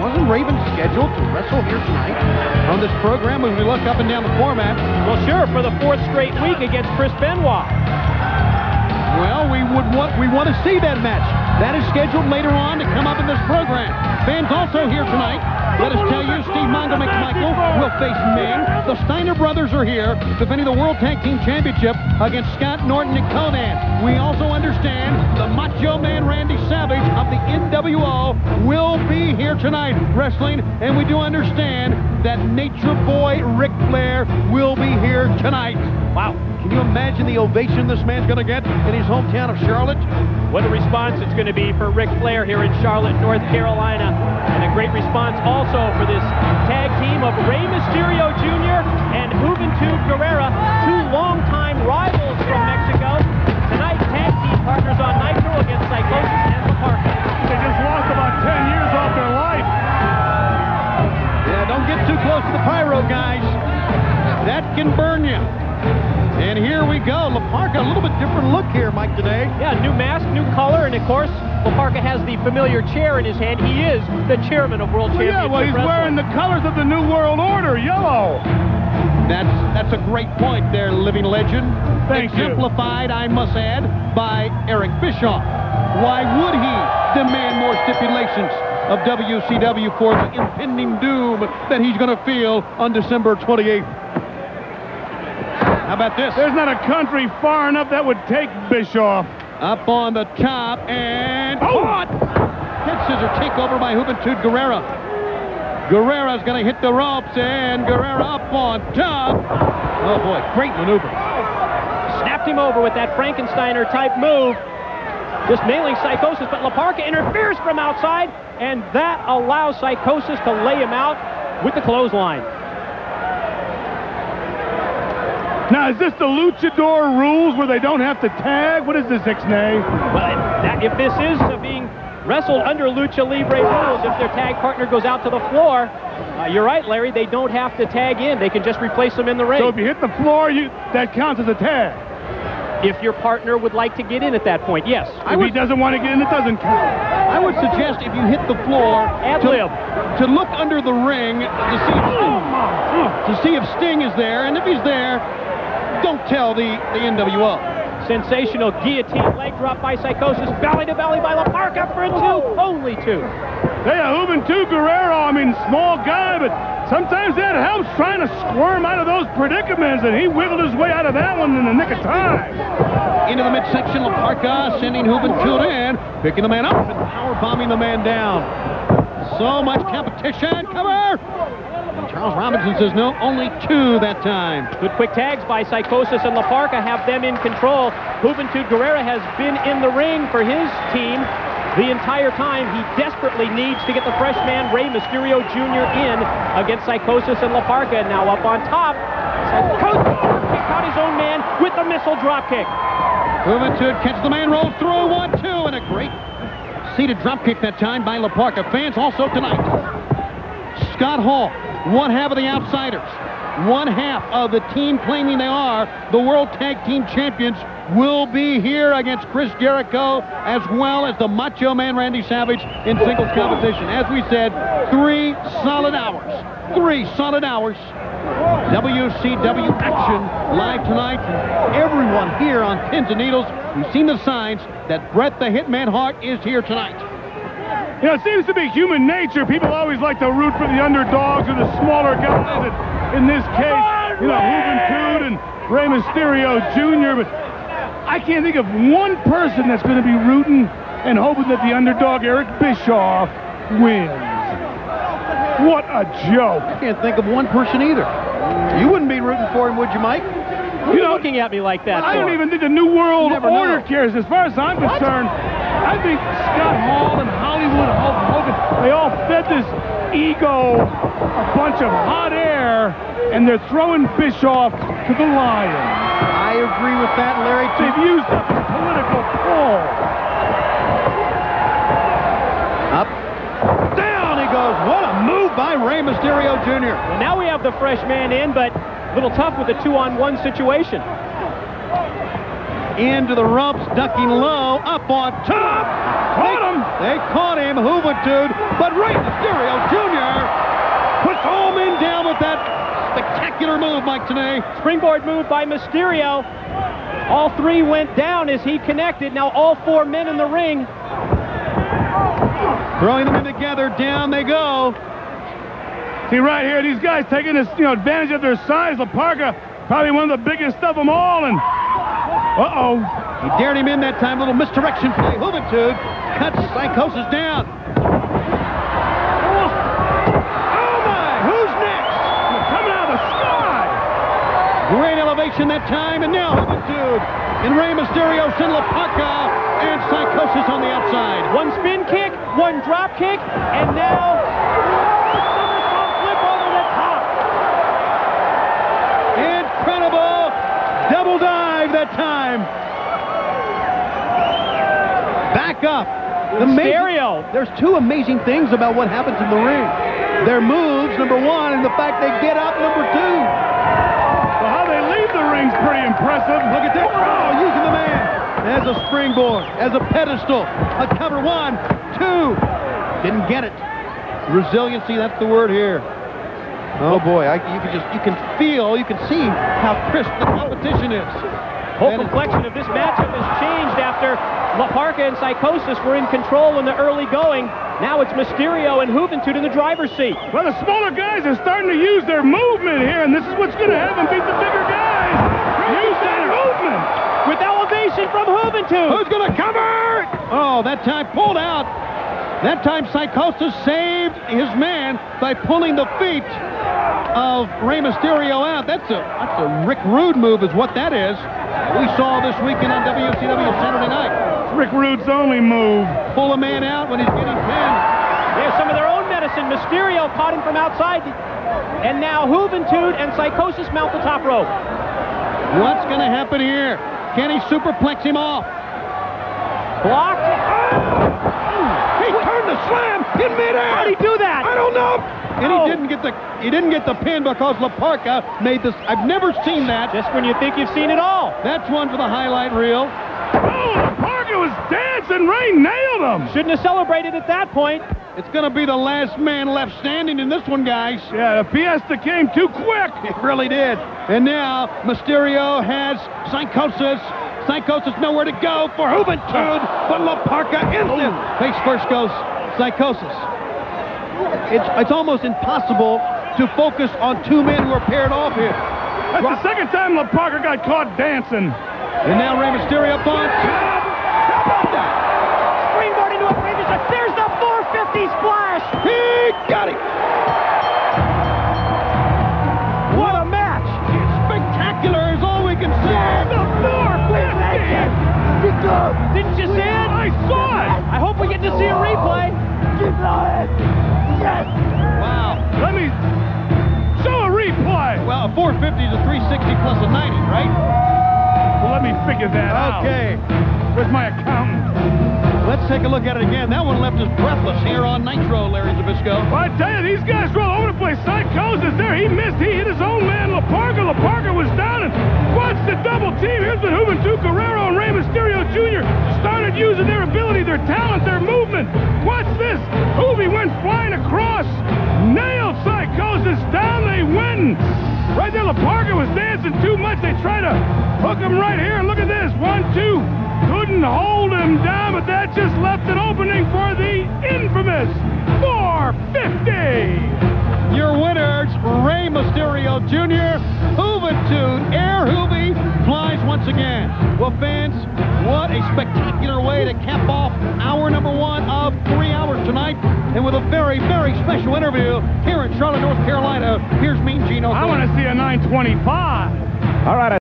Wasn't Raven scheduled to wrestle here tonight on this program as we look up and down the format? Well, sure, for the 4th straight week against Chris Benoit. Well, we want to see that match. That is scheduled later on to come up in this program. Fans also here tonight. Let us tell you, Steve Mongo McMichael will face Ming. The Steiner brothers are here defending the World Tag Team Championship against Scott Norton and Conan. We also understand the Macho Man Randy Savage of the NWO will be here tonight wrestling, and we do understand that Nature Boy Ric Flair will be here tonight. Wow. Can you imagine the ovation this man's going to get in his hometown of Charlotte? What a response it's going to be for Ric Flair here in Charlotte, North Carolina. And a great response also for this tag team of Rey Mysterio Jr. and Juventud Guerrera, two longtime rivals from Mexico. Tonight, tag team partners on Nitro against Psychosis and La Parka. They just lost about 10 years off their life. Yeah, don't get too close to the pyro, guys. That can burn you. And here we go. La Parka, a little bit different look here, Mike, today. Yeah, new mask, new color, and of course, La Parka has the familiar chair in his hand. He is the chairman of World Championship Yeah, well, he's wearing the colors of the New World Order, yellow. That's a great point there, living legend. Thank you. Exemplified, I must add, by Eric Bischoff. Why would he demand more stipulations of WCW for the impending doom that he's going to feel on December 28th? How about this? There's not a country far enough that would take Bischoff. Up on the top and caught! Head scissor takeover by Juventud Guerrera. Guerrera's going to hit the ropes and Guerrera up on top. Oh boy, great maneuver. Snapped him over with that Frankensteiner type move. Just nailing Psychosis, but La Parka interferes from outside, and that allows Psychosis to lay him out with the clothesline. Now, is this the Luchador rules where they don't have to tag? What is this, Ixnay? Well, if this is being wrestled under Lucha Libre rules, if their tag partner goes out to the floor, you're right, Larry, they don't have to tag in. They can just replace them in the ring. So if you hit the floor, that counts as a tag? If your partner would like to get in at that point, yes. If he doesn't want to get in, it doesn't count. I would suggest if you hit the floor to look under the ring to see if Sting is there, and if he's there, don't tell the NWO. Sensational guillotine leg drop by Psychosis, belly to belly by La Parka for a two, only two. Hey, Juventud Guerrero, I mean, small guy, but sometimes that helps trying to squirm out of those predicaments, and he wiggled his way out of that one in the nick of time. Into the midsection, La Parka sending Juventud in, picking the man up and power bombing the man down. So much competition, cover! And Charles Robinson says no, only two that time. Good quick tags by Psychosis and La Parka have them in control. Juventud Guerrera has been in the ring for his team the entire time. He desperately needs to get the freshman Rey Mysterio Jr. in against Psychosis and La Parka. Now up on top, Psychosis kicked out his own man with the missile dropkick. Juventud catches the man, rolls through, 1-2, and a great seated dropkick that time by La Parka. Fans also tonight. Scott Hall, one half of the Outsiders, one half of the team claiming they are the World Tag Team Champions, will be here against Chris Jericho, as well as the Macho Man Randy Savage in singles competition. As we said, 3 solid hours. 3 solid hours. WCW action live tonight. Everyone here on Pins and Needles, we've seen the signs that Bret the Hitman Hart is here tonight. You know, it seems to be human nature. People always like to root for the underdogs or the smaller guys. And in this case, you know, Juventud and Rey Mysterio Jr., but I can't think of one person that's going to be rooting and hoping that the underdog Eric Bischoff wins. What a joke. I can't think of one person either. You wouldn't be rooting for him, would you, Mike? What are you looking at me like that for? I don't even think the New World Order cares. As far as I'm concerned, I think Scott Hall and Hollywood Hulk Hogan, they all fed this ego a bunch of hot air, and they're throwing Bischoff to the lions. I agree with that, Larry, too. They've used up his political pull. Up. Down he goes. What a move by Rey Mysterio Jr. Well, now we have the fresh man in, but a little tough with the 2-on-1 situation. Into the ropes, ducking low, up on top. Caught him. They caught him, Juventud, but Rey Mysterio Jr. spectacular move, Mike Tenay. Springboard move by Mysterio. All three went down as he connected. Now all four men in the ring. Throwing them in together, down they go. See right here, these guys taking this, advantage of their size. La Parka, probably one of the biggest of them all, and uh-oh. He dared him in that time, little misdirection play. Juventud cuts Psychosis down. Oh my, who's next? Coming out of the sky. Great elevation that time, and now Juventud. And Rey Mysterio send La Parka and Psychosis on the outside. One spin kick, one drop kick, and now flip over the top. Incredible double dive that time. Back up. Mysterio. There's two amazing things about what happens in the ring. Their moves, number one, and the fact they get up, number two. Well, how they leave the ring's pretty impressive. Look at that. Oh, using the man as a springboard, as a pedestal. A cover, 1, 2. Didn't get it. Resiliency, that's the word here. Oh boy, you can feel, you can see how crisp the competition is. Whole complexion of this matchup has changed after La Parka and Psychosis were in control in the early going. Now it's Mysterio and Juventud in the driver's seat. Well, the smaller guys are starting to use their movement here, and this is what's going to have them beat the bigger guys. Use their movement. With elevation from Juventud. Who's going to cover? Oh, that time pulled out. That time Psychosis saved his man by pulling the feet of Rey Mysterio out. That's a Rick Rude move is what that is. We saw this weekend on WCW Saturday night. It's Rick Rude's only move. Pull a man out when he's getting pinned. They have some of their own medicine. Mysterio caught him from outside. And now Juventud and Psychosis mount the top rope. What's going to happen here? Can he superplex him off? Blocked. He turned the slam in midair. How did he do that? I don't know. And he didn't get the pin because La Parka made this. I've never seen that. Just when you think you've seen it all. That's one for the highlight reel. Oh, La Parka was dancing. Rey nailed him. Shouldn't have celebrated at that point. It's going to be the last man left standing in this one, guys. Yeah, the fiesta came too quick. It really did. And now Mysterio has Psychosis. Psychosis nowhere to go for Juventud, but La Parka instant. Face first goes Psychosis. It's almost impossible to focus on two men who are paired off here. That's the second time La Parka got caught dancing. And now Rey Mysterio up on top. Springboard into a previous. There's the 450 splash. He got it. What a match. Spectacular is all we can say. The 450. Didn't you see it? I saw it. I hope we get to see a replay. Yes. Wow. Let me show a replay. Well, a 450 is a 360 plus a 90, right? Well, let me figure that out. Okay. Where's my accountant? Let's take a look at it again. That one left us breathless here on Nitro, Larry Zbyszko. Well, I tell you, these guys were all over the place. Psychosis there. He missed. He hit his own man, La Parka. La Parka was down, and watch the double team. Here's the Juventud Guerrero and Rey Mysterio Jr. started using their ability, their talent, their movement. Watch this. Juvi went flying across. Nailed Psychosis down. They win. Right there, La Parka was dancing too much. They tried to hook him right here. And look at this. 1, 2. Couldn't hold him down, but that just left an opening for the infamous 450. Your winners, Rey Mysterio Jr., Juventud, Air Juvi flies once again. Well, fans, what a spectacular way to cap off hour number 1 of 3 hours tonight. And with a very, very special interview here in Charlotte, North Carolina. Here's Mean Gene Okerlund. I want to see a 925. All right.